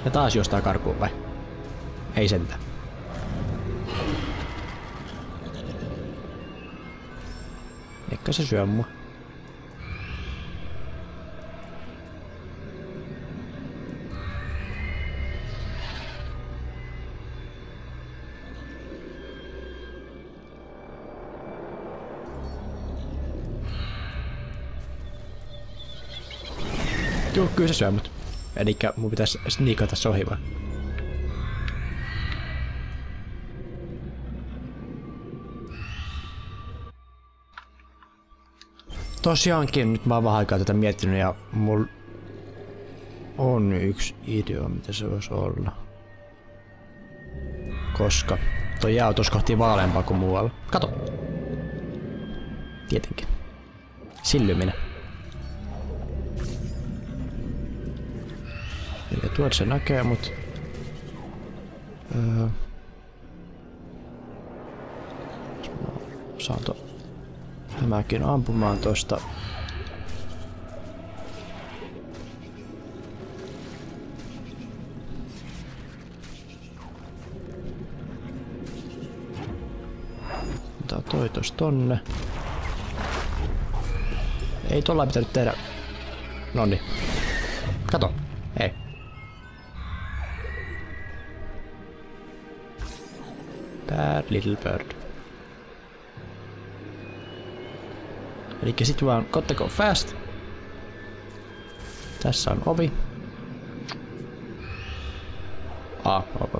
Ja taas jostain karkuun vai? Ei sentään. Ehkä se syö mua. Joo, kyllä se syö mut. Elikkä mun pitäis sniikata se ohi vaan. Tosiaankin, nyt mä oon vähän aikaa tätä miettinyt ja mulla on yksi idea, mitä se voisi olla. Koska toi jää tuossa kohti vaaleampaa kuin muualla. Kato! Tietenkin. Sillyminen. Eli tuolta se näkee, mut... Saan mäkin ampumaan tosta. Tää toi tosta tonne. Ei tollain pitänyt tehdä. Nonni. Kato. Hei. Bad little bird. Elikkä sit vaan gotta go fast. Tässä on ovi. Ok.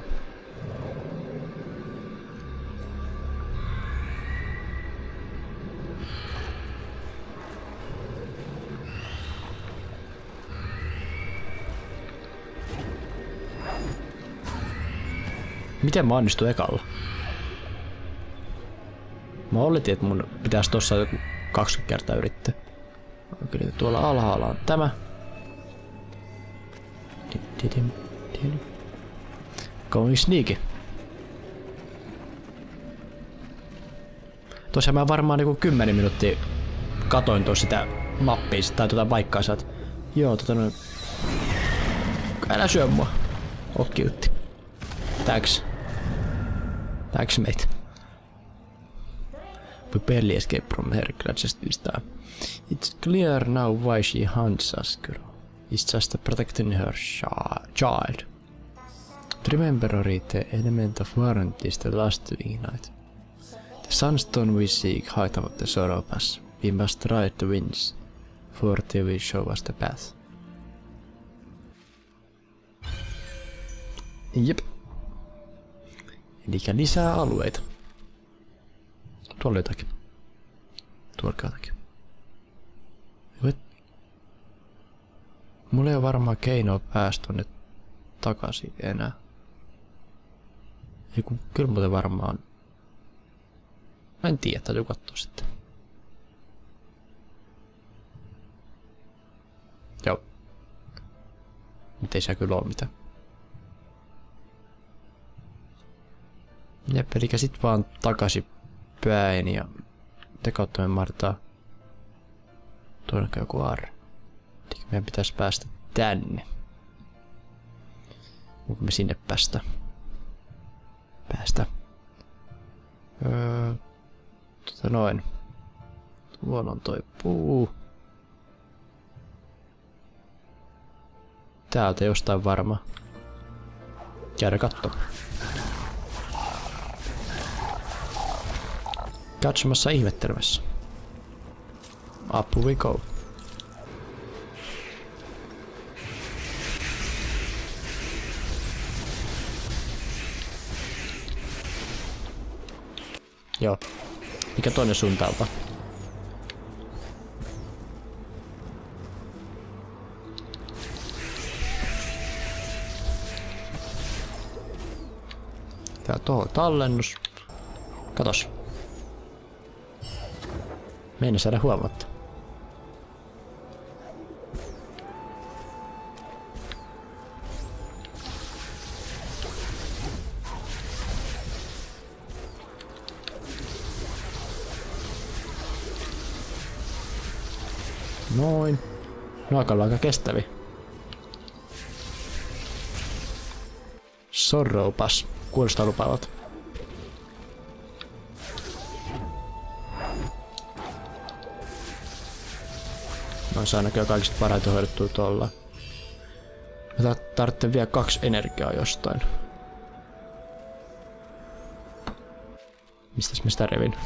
Miten mä onnistuin ekalla? Mä oletin, että mun pitäisi tossa 20 kertaa yrittää. Kyllä tuolla alhaalla on tämä. Going sneaky. Tuossa mä varmaan niinku 10 minuuttia katoin tuossa sitä mappia tai tuota paikkaa saat. Joo, noin. Älä syö mua. Oh cute. Thanks. Thanks mate. We barely escaped from her clutches this time. It's clear now why she hunts us, girl. It's just protecting her child. But remember, Ori, the element of warranty is the last to ignite. The sunstone we seek height of the sorrow pass. We must ride the winds, for they will show us the path. Jep. Elikkä lisää alueita. Tuolla jotakin. Tuolla jotakin. Mulla ei ole varmaan keinoa päästä tonne takaisin enää. Eiku, kyllä muuten varmaan. Mä en tiedä, täytyy katsoa sitten. Joo. Nyt ei saa kyllä oo mitään. Jep, elikkä sit vaan takaisin päin ja te kautta me mahdetaan. Tuonnekaan joku arre. Eli meidän pitäisi päästä tänne. Onko me sinne päästä? Noin. Tuolla on toi puu. Täältä jostain varmaan. Käydä kattoo. Katsomassa ihmettelemässä. Up we go. Joo. Mikä toinen suuntaalta? Tää tuohon tallennus. Katos. Me ei saada huomatta. Noin. No aika kestäviä. Sorroupas. Kuulostaa lupaavalta. Mä saan näköjään kaikista parhaiten hoidettua tuolla. Mä tarvitsen vielä 2 energiaa jostain. Mistäs mä sitä revin?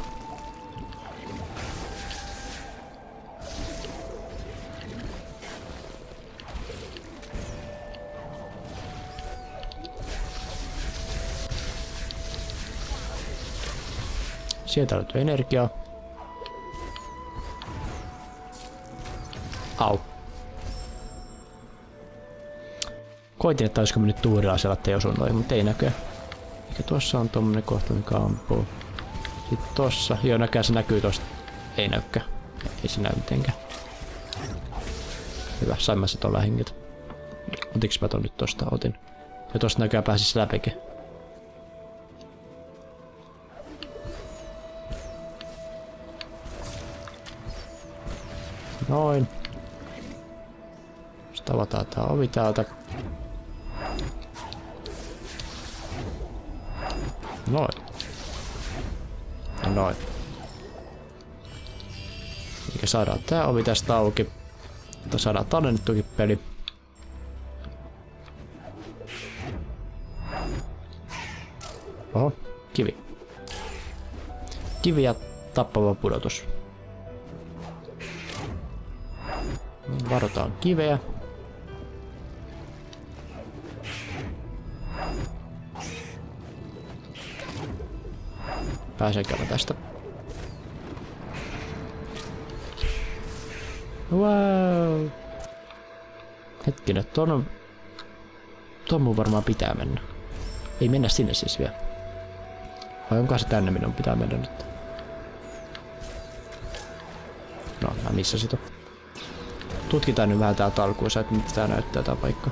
Sieltä löytyy energiaa. Au. Koitin, että olisiko mennyt tuurilaisella, ettei osu noin, mutta ei näköjään. Eikä tuossa on tommonen kohta, mikä ampuu. Sitten tossa. Joo, näköjään se näkyy tosta. Ei näykään. Ei se näy mitenkään. Hyvä, sain mä se tuolla henget. Otiks mä ton nyt tosta? Otin. Ja tosta näköjään pääsis läpike. Noin. Sitten avataan tää ovi täältä. Noin. Ja noin. Eli saadaan tää ovi tästä auki. Mutta saadaan tallennettukin peli. Oho, kivi. Kivi ja tappava pudotus. Varotaan kiveä. Pääsenkö mä tästä? Wow! Hetkinen, tuon mun varmaan pitää mennä. Ei mennä sinne siis vielä. Vai onko se tänne minun pitää mennä nyt? No, mä missasin ton. Tutkitaan nyt vähän täältä alkuunsa, että mitä tää näyttää tää paikka.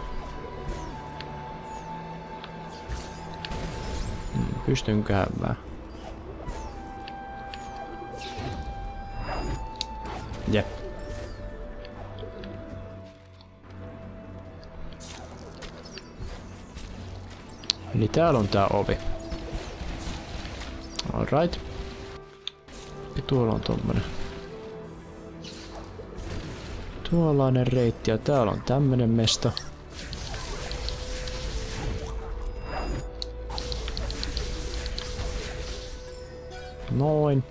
Pystynköhän mä? Jep. Eli täällä on tää ovi. Alright. Ja tuolla on tommonen. Tuollainen reitti ja täällä on tämmönen mesta. Noin.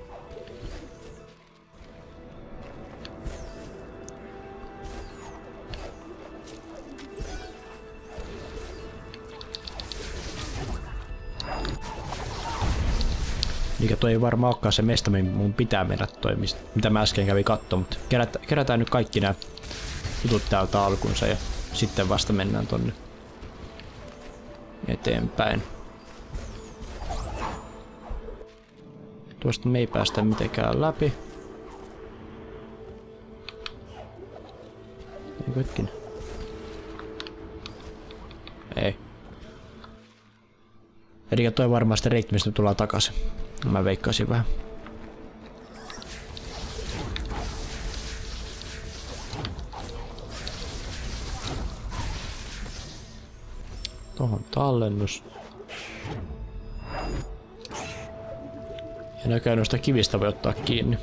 Eli toi ei varmaan olekaan se mesta, mihin mun pitää mennä toi, mitä mä äsken kävin katsomaan, mutta kerätään nyt kaikki nämä jutut täältä alkuunsa ja sitten vasta mennään tonne eteenpäin. Tuosta me ei päästä mitenkään läpi. Eikö hetkin? Ei. Eli toi varmaan sitä reitti, mistä tullaan takaisin. Mä veikkaisin vähän. Tohon tallennus. Ja näköjään noista kivistä voi ottaa kiinni.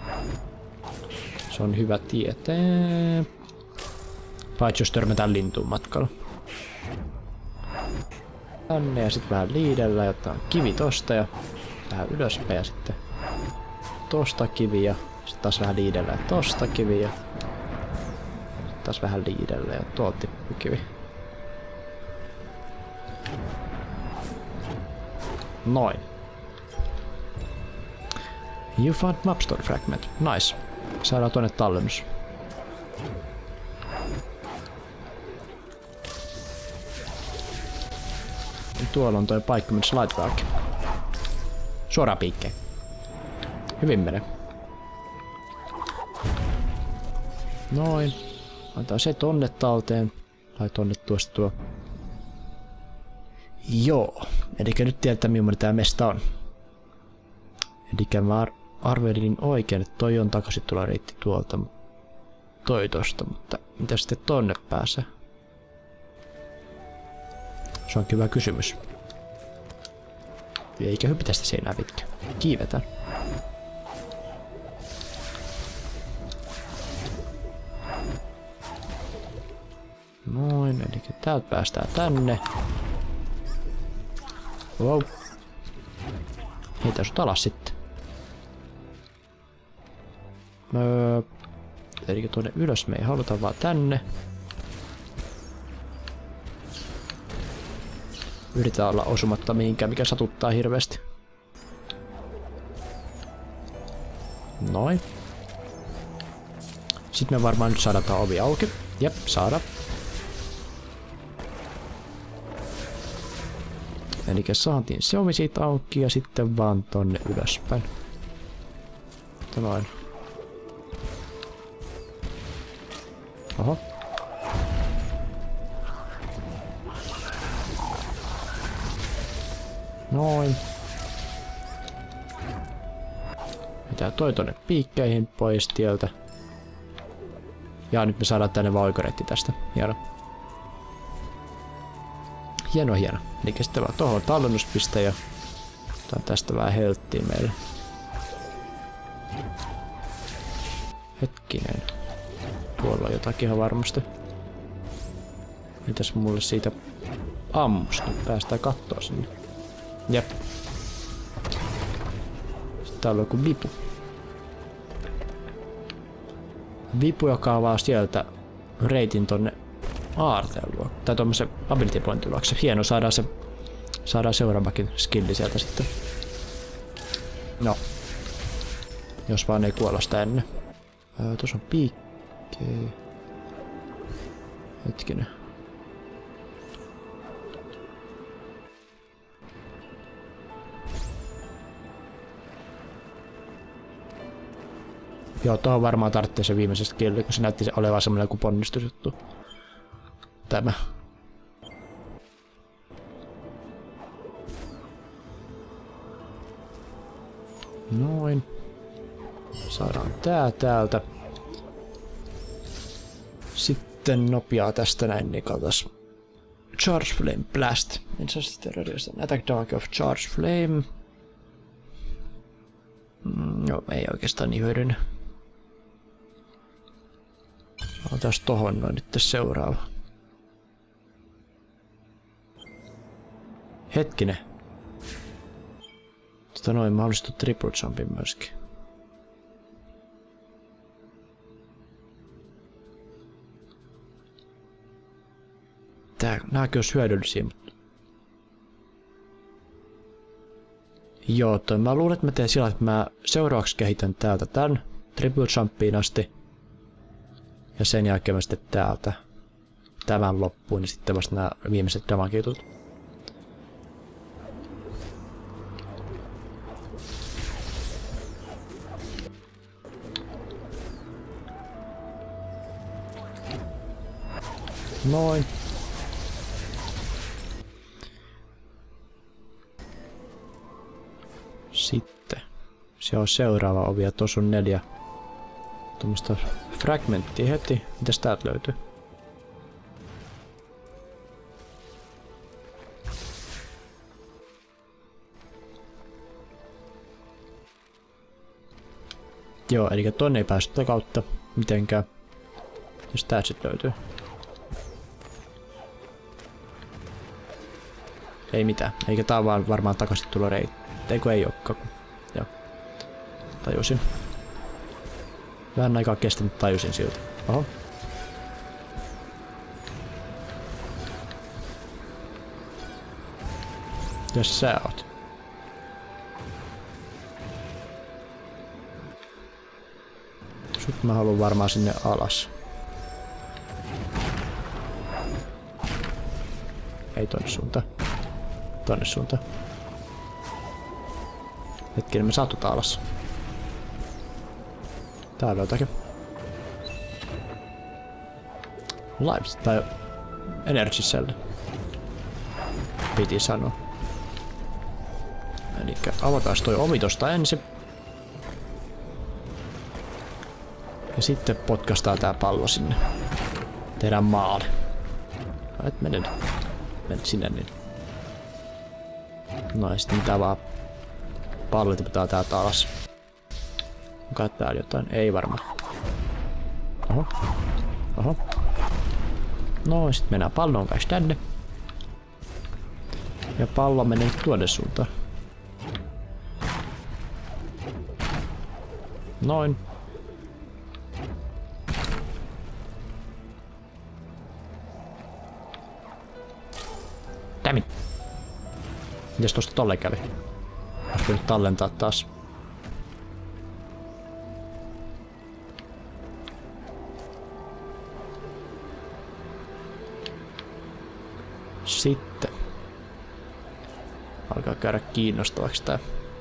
Se on hyvä tietää. Paitsi jos törmätään lintuun matkalla. Tänne ja sitten vähän liidellä ja ottaa kivi tosta ja vähän ylöspäin ja sitten tosta kivi ja sitten taas vähän liidellä ja tosta kivi ja sitten taas vähän liidellä ja tuolta tippuu kivi. Noin. You found mapstone fragment. Nice. Saadaan tuonne tallennus. Tuolla on toi paikka, missä Lightbark. Suoraan piikkeen. Hyvin menee. Noin. Antaa se tonne talteen. Lai tonne tuosta tuo. Joo. Elikkä nyt tiedetään millainen tää mesta on. Elikkä mä arvelin oikein, että toi on takaisin tulla reitti tuolta. Toi tosta, mutta mitä sitten tonne pääsee? Se on hyvä kysymys. Eikä hypitä sitä seinää pitkä. Kiivetään. Noin, eli täältä päästään tänne. Wow. Heitä sut alas sitten. Eli tuonne ylös me ei haluta, vaan tänne. Yritetään olla osumatta mihinkään, mikä satuttaa hirveästi. Noin. Sitten me varmaan nyt saadaan tää ovi auki. Jep, saadaan. Eli saatiin se ovi siitä auki ja sitten vaan tonne ylöspäin. Noin. Oho. Noin. Pitää toi tonne piikkeihin pois tieltä. Ja nyt me saadaan tänne vaan oikoreitti tästä. Hieno. Hieno, hieno. Eli sitten vaan tohon tallennuspiste ja tästä vähän helttiä meille. Hetkinen. Tuolla on jotakin ihan varmasti. Mitäs mulle siitä ammusta? Päästään kattoo sinne. Jep. Sitten täällä on joku vipu. Vipu, joka avaa sieltä reitin tonne aarteen luo. Tai tuommoisen ability pointin luokse. Hieno, saadaan seuraavakin skilli sieltä sitten. No. Jos vaan ei kuolla sitä ennen. Tuossa on piikkejä. Hetkinen. Joo, tuohon varmaan tarvitsee se viimeisestä skilli, kun se näytti se olevan semmoinen kuin ponnistusjuttu. Tämä. Noin. Saadaan tää täältä. Sitten nopeaa tästä näin, niin kaltais. Charge Flame Blast. Attack Dark of Charge Flame. Joo, ei oikeastaan niin hyödynnä. Otas tohon noin nyt seuraava. Hetkinen. Noin, mä haluaisin triple jumpin myöskin. Nääkin olisi hyödyllisiä, mutta... Joo, mä luulen, että mä teen sillä, että mä seuraavaksi kehitän täältä tän triple jumpiin asti. Ja sen jälkeen mä sitten täältä tämän loppuun, niin sitten vasta nämä viimeiset damage-jutut. Noin. Sitten. Se on seuraava ovi ja tuossa on 4 tuommoista fragmenttia heti. Mitäs täältä löytyy? Joo, eli tonne ei päästy tätä kautta mitenkään. Jos täältä sit löytyy. Ei mitään. Eikä tää on vaan varmaan takaisin tulla reitti. Eikö ei ookaan. Joo. Tajusin. Vähän aikaa kestänyt, tajusin siltä. Oho. Jos sä oot. Sut mä haluan varmaan sinne alas. Ei tonne suuntaan. Tonne suuntaan. Hetkinen, me saatutaan alas. Täällä on jotakin. Lives tai Energy Cell. Piti sanoa. Elikkä avataan toi ovi tosta ensin. Ja sitten potkastaan tää pallo sinne. Tehdään maali. Et mene sinne niin. No ja sitten mitä vaan pallot pitää täältä alas. Onko täällä jotain? Ei varmaan. Oho. Oho. No sit mennään pallon kanssa tänne. Ja pallo menee tuonne suuntaan. Noin. Dammit. Mitäs tosta tolle kävi? Olisiko nyt tallentaa taas? Sitten. Alkaa käydä kiinnostavaksi tää.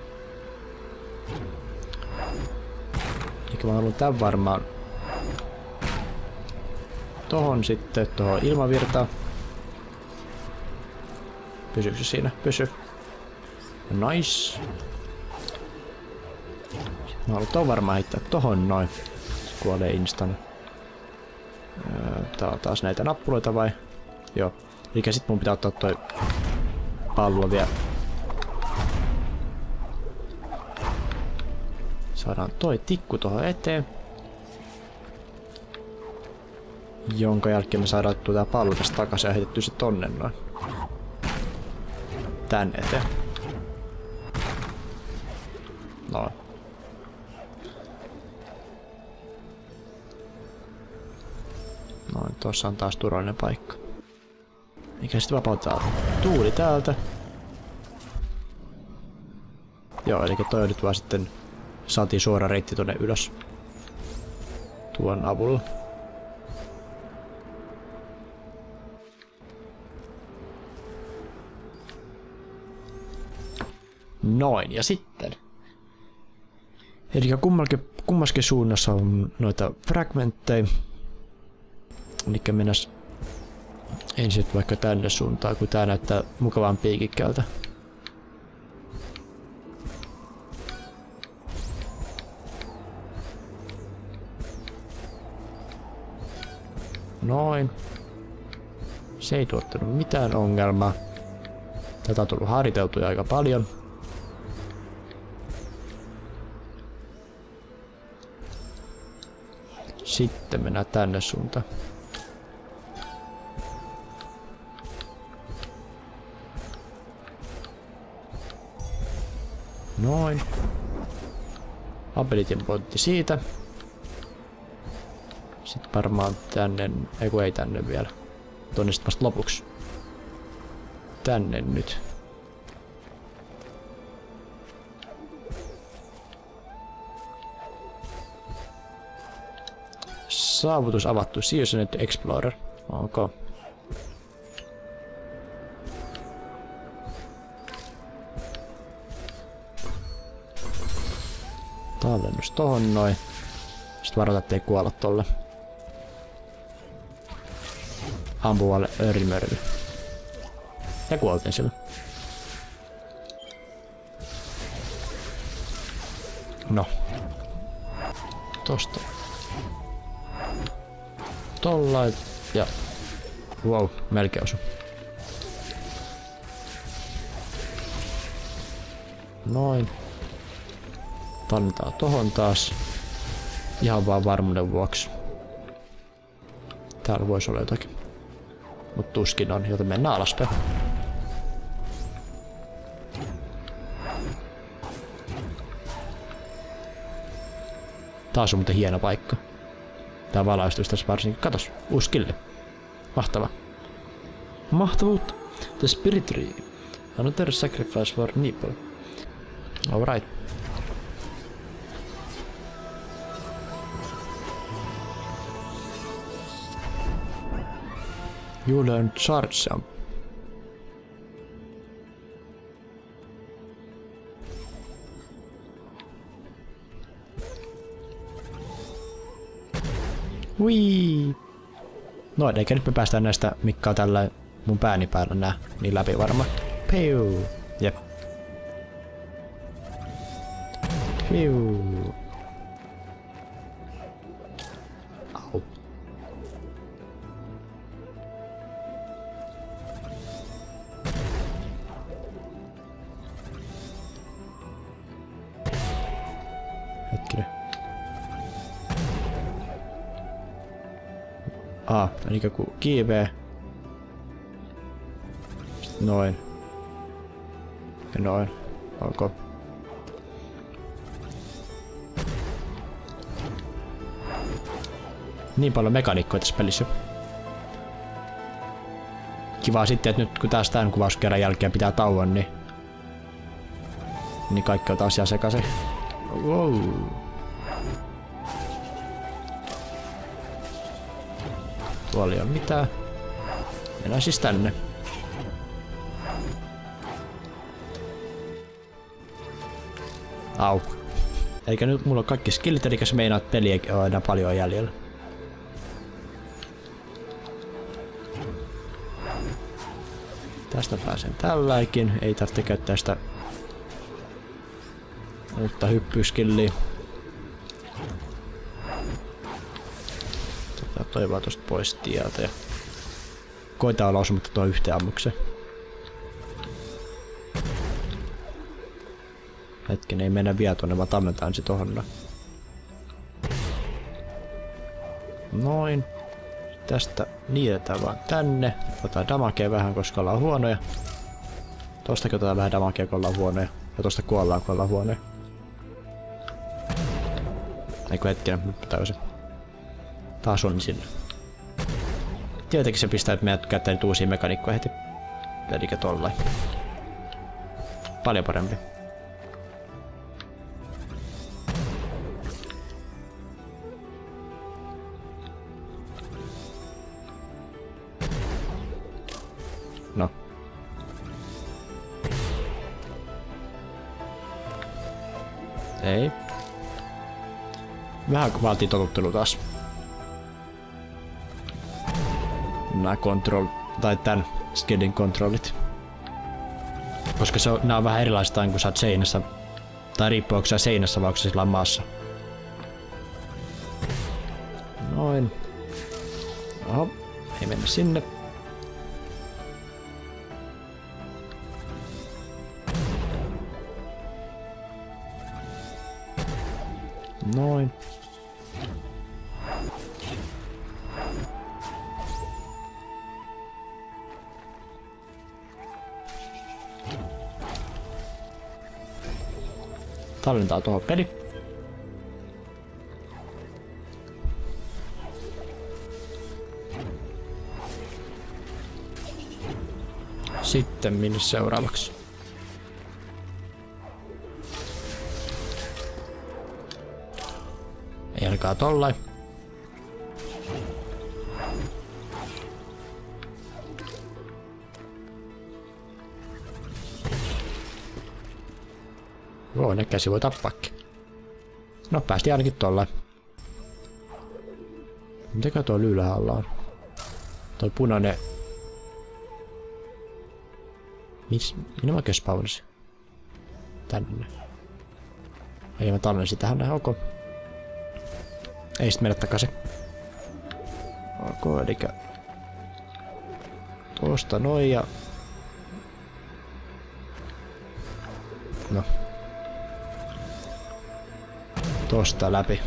Elikkä mä haluan tän varmaan tohon sitten, tohon ilmavirtaan. Pysyykö se siinä? Pysy. Nice. Mä haluan ton varmaan heittää tohon noin. Se kuolee instan. Tää on taas näitä nappuloita vai? Joo. Eikä sit mun pitää ottaa toi pallo vielä. Saadaan toi tikku tohon eteen. Jonka jälkeen me saadaan tää pallo tästä takaisin ja heitettyä se tonne noin. Tän eteen. Noin. Noin, tossa on taas turvallinen paikka. Mikä sitten vapauttaa tuuli täältä. Joo, eli toi on nyt vaan sitten saatiin suora reitti tonne ylös. Tuon avulla. Noin, ja sitten. Eli kummaskin suunnassa on noita fragmentteja. Eli mennäs ensin vaikka tänne suuntaan, kun tää näyttää mukavan piikikkältä. Noin. Se ei tuottanut mitään ongelmaa. Tätä on tullut harjoiteltua aika paljon. Sitten mennään tänne suuntaan. Noin. Ability pointti siitä. Sitten varmaan tänne, ei tänne vielä. Tonne sitten vasta lopuksi. Tänne nyt. Saavutus avattu. Seasoned Explorer. Okay. Tallennus tohon noin. Sitten varoita, ettei kuolla tolle ampuvalle örimörille. Ja kuoltiin sillä. No. Tosta. Tollain. Ja... Wow, melkein osu. Noin. Tallentaa tohon taas. Ihan vaan varmuuden vuoksi. Täällä voisi olla jotakin. Mut tuskin on, joten mennään alaspäin. Taas on muuten hieno paikka. Tää valaistus tässä varsinkin. Katos, uusi skilli. Mahtava. Mahtavuutta. The Spirit Tree. Another sacrifice for Nipple. Alright. You learn charge jump. Hui. No, eikä nyt me päästään näistä, mikä on tällä mun pääni päällä nää, niin läpi varmaan. Piu. Jep. Piu. Au. eli kun kiivee. Sitten noin. Ja noin. Ok. Niin paljon mekaniikkoja tässä pelissä. Kiva sitten, että nyt kun taas tämän kuvauskerran jälkeen pitää tauon, niin kaikki on taas ihan sekaisin. Wow. Tuolla ei ole mitään. Mennään siis tänne. Au. Eikä nyt mulla on kaikki skillit, eli se meinaa, että peli ei ole enää paljon jäljellä. Tästä pääsen tälläkin. Ei tarvitse käyttää sitä uutta hyppyskilliä. Toi vaan tosta pois tieltä ja koitaan olla osumatta tuohon yhteen ammukseen. Hetken, ei mennä vielä tuonne, vaan tammetaan se tohon. Noin. Tästä niitetään vaan tänne. Otetaan damakea vähän, koska ollaan huonoja. Tostakin otetaan vähän damakea, kun ollaan huonoja. Ja tosta kuollaan, kun ollaan huonoja. Eiku hetkinen, nyt täysin. Taas on sinne. Tietenkin se pistää, että meidät käyttää nyt uusia mekaniikkoja heti. Elikkä tollain. Paljon parempi. No. Ei. Vähän vaatii totuttelu taas. Nää tän skillin kontrollit. Koska nää on vähän erilaista kun sä oot seinässä. Tai riippuu onko sä seinässä vai onko sä sillä maassa. Noin. Oho, ei mennä sinne. Noin. Tallentaa tuohon peli. Sitten minne seuraavaksi? Ei ainakaan tollain. Joo, ne käsi voi tappaakin. No, päästiin ainakin tollain. Mitäkö tuo ylhäällä on? Toi punainen... Minä mä oikein spawnasin? Tänne. Ei mä tallensin tähän näin, ok. Ei sit mennä takaisin. Ok, elikkä... Tuosta noin ja... No. Tosta läpi.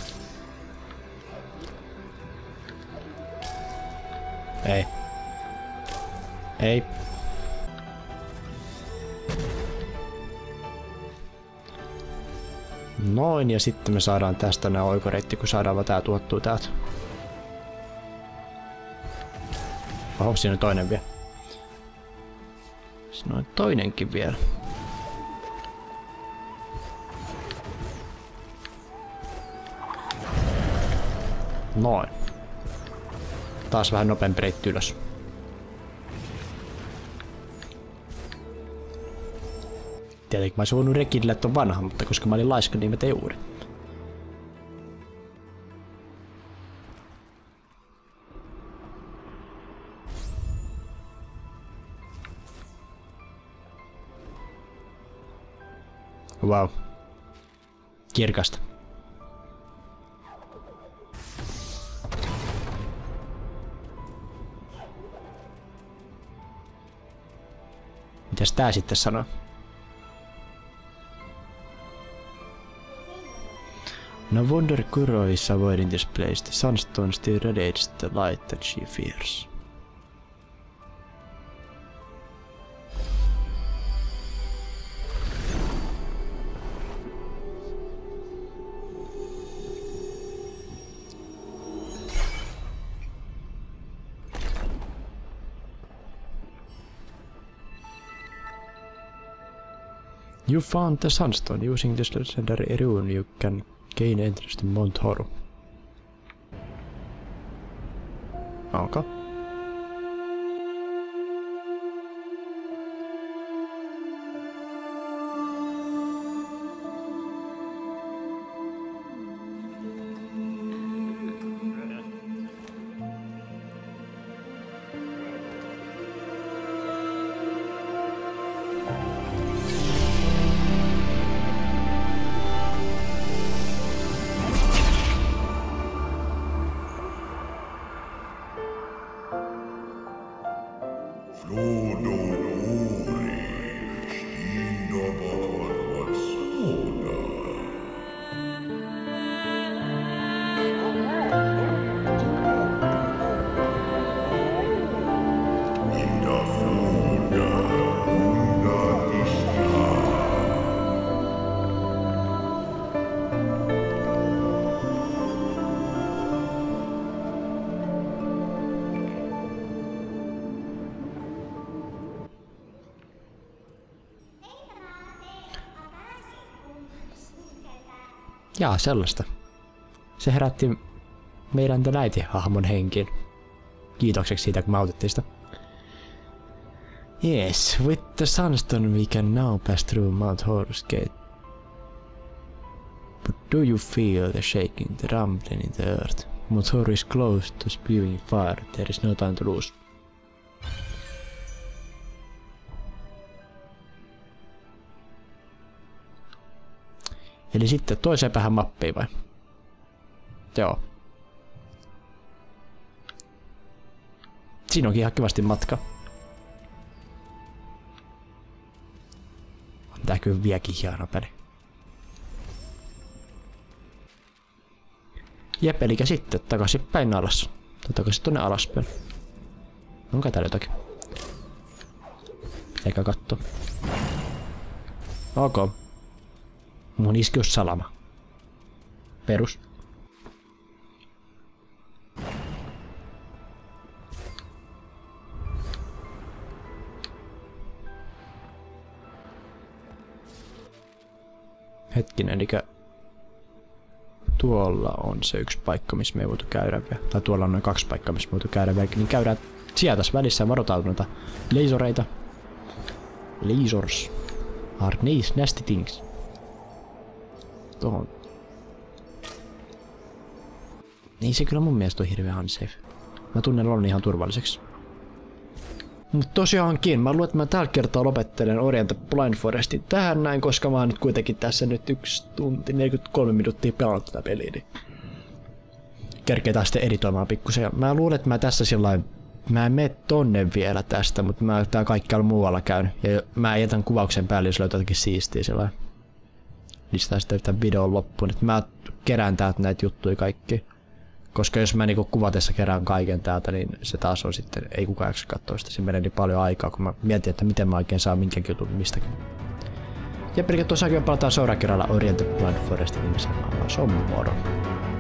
Ei. Ei. Noin, ja sitten me saadaan tästä nää oikoreitti, kun saadaan vaan tää tuottua täältä. Oho, siinä on toinen vielä. Siinä on toinenkin vielä. Noin. Taas vähän nopeampi reitti ylös. Tietenkin mä olisin voinut rekidillä ton vanhan, mutta koska mä olin laiska, niin mä tein uuden. Wow. Kirkasta. Mitäs tää sitten sanoo? No wonder Kuro is avoiding this place. The sunstone still radiates the light that she fears. You found the sunstone. Using this legendary rune you can gain entrance to Mount Horu. Okay. Jaa, sellaista. Se herätti meidän tämän äitihahmon henkiin. Kiitokseksi siitä, kun me autettiin sitä. Yes, with the sunstone we can now pass through Mount Horus Gate. But do you feel the shaking, the rumbling in the earth? Mount Horus is close to spewing fire. There is no time to lose. Eli sitten toiseen päähän mappiin vai? Joo. Siinä onkin ihan kivasti matka. On tää kyllä vieläkin hieno peli. Jep, eli sitten takaisin päin alas. Tai takaisin tonne alaspäin. Onko täällä jotakin? Eikä katso. Ok. Mun iskeys salama. Perus. Hetkinen, elikkä tuolla on se yksi paikka, missä me ei voitu käydä vielä. Tai tuolla on noin 2 paikkaa, missä me ei voitu käydä vielä. Niin käydään sieltä tässä välissä ja varotaan noita lasereita. Lasers are nice nasty things. Tuohon. Niin se kyllä mun mielestä on hirveän unsafe. Mä tunnen oloni ihan turvalliseksi. Mut tosiaankin, mä luulen, että mä tällä kertaa lopettelen Orient Blind Forestin tähän näin, koska mä oon nyt kuitenkin tässä nyt 1 tunti 43 minuuttia pelannut tätä peliä. Niin kerkeetään sitten editoimaan pikkusen. Mä luulen, että mä tässä sillain, mä en mene tonne vielä tästä, mutta mä tää kaikkialla muualla käyn. Ja mä jätän kuvauksen päälle, jos löytää jotakin siistiä sillain. Listaa sitten tämän videon loppuun, että mä kerään täältä näitä juttuja kaikki. Koska jos mä niinku kuvatessa kerään kaiken täältä, niin se taas on sitten, ei kukaan jaksa katsoa sitä. Siinä menee niin paljon aikaa, kun mä mietin, että miten mä oikein saan minkäkin jutun mistäkin. Ja pelkät tosiaankin palataan seuraavalla kerralla Orient Blind Forestin nimessä. Se on moro.